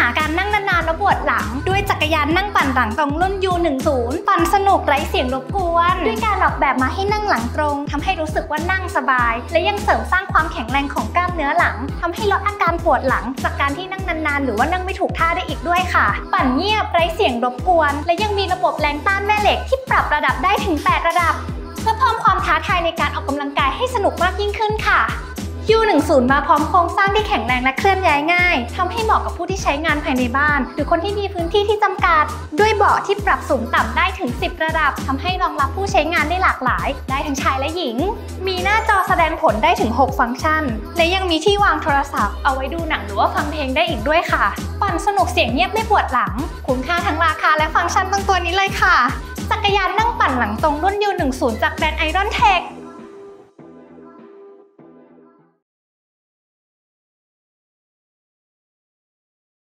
าการนั่งนานๆแล้วปวดหลังด้วยจักรยานนั่งปั่นหลังตรงรุ่น U10 ปั่นสนุกไร้เสียงรบกวนด้วยการออกแบบมาให้นั่งหลังตรงทำให้รู้สึกว่านั่งสบายและยังเสริมสร้างความแข็งแรงของกล้ามเนื้อหลังทำให้ลดอาการปวดหลังจากการที่นั่งนานๆหรือว่านั่งไม่ถูกท่าได้อีกด้วยค่ะปั่นเงียบไร้เสียงรบกวนและยังมีระบบแรงต้านแม่เหล็กที่ปรับระดับได้ถึง8ระดับเพื่อเพิ่มความท้าทายในการออกกำลังกายให้สนุกมากยิ่งขึ้นค่ะ U10 มาพร้อมโครงสร้างที่แข็งแรงและเคลื่อนย้ายง่ายทำให้เหมาะกับผู้ที่ใช้งานภายในบ้านหรือคนที่มีพื้นที่ที่จำกัดด้วยเบาะที่ปรับสูงต่ำได้ถึง10ระดับทำให้รองรับผู้ใช้งานได้หลากหลายได้ทั้งชายและหญิงมีหน้าจอแสดงผลได้ถึง6ฟังก์ชันและยังมีที่วางโทรศัพท์เอาไว้ดูหนังหรือว่าฟังเพลงได้อีกด้วยค่ะปั่นสนุกเสียงเงียบไม่ปวดหลังคุ้มค่าทั้งราคาและฟังก์ชันตรงตัวนี้เลยค่ะจักรยานนั่งปั่นหลังตรงรุ่น U10 จากแบรนด์ Iron Tech